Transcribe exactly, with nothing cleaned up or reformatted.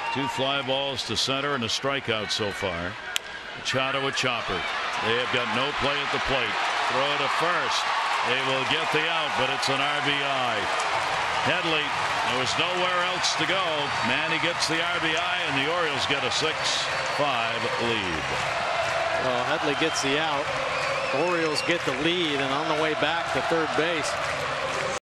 Two fly balls to center and a strikeout so far. Machado a chopper. They have got no play at the plate. Throw to first. They will get the out, but it's an R B I. Headley, there was nowhere else to go. Manny gets the R B I, and the Orioles get a six five lead. Well, Headley gets the out. Orioles get the lead, and on the way back to third base,